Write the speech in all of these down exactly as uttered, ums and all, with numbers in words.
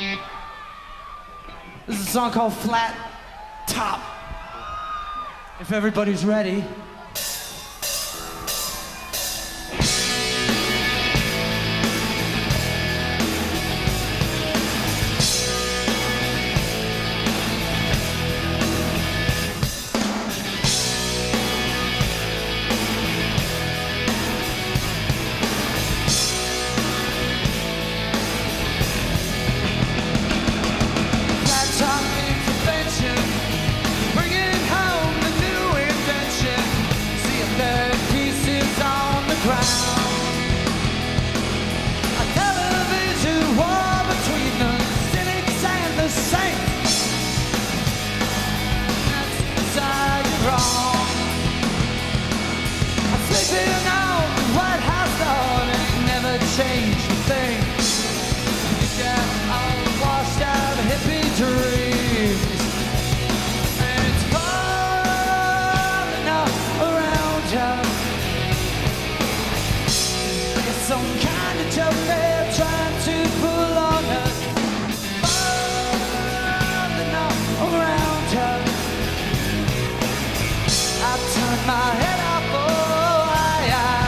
This is a song called Flat Top. If everybody's ready. Change the thing. You got all washed out hippie dreams, and it's falling all around you. It's some kind of joke they're trying to pull on us. Falling all around you. I turn my head up. Oh, I, I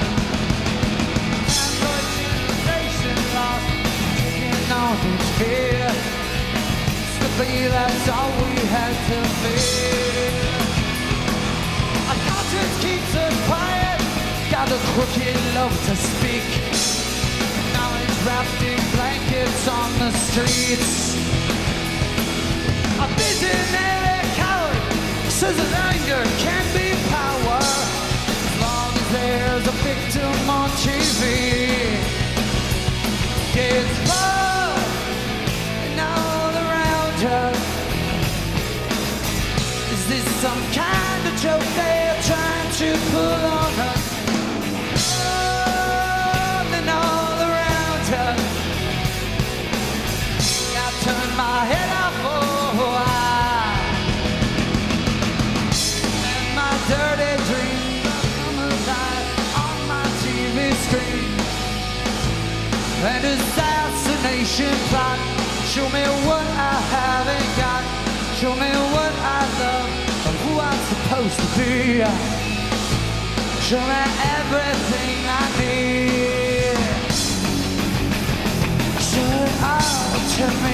fear. Used to be that's all we had to fear. Our conscience keeps us quiet. Got a crooked love to speak. Now it's wrapped in blankets on the streets. A visionary coward says that anger can be power as long as there's a victim on T V. It's fun. Is this some kind of joke they're trying to pull on us? Falling all around us. I turn my head up, oh, I and my dirty dreams come alive on my T V screen. An assassination plot. Show me what I haven't got. Show me what I love and who I'm supposed to be. Show me everything I need. Show it all to me.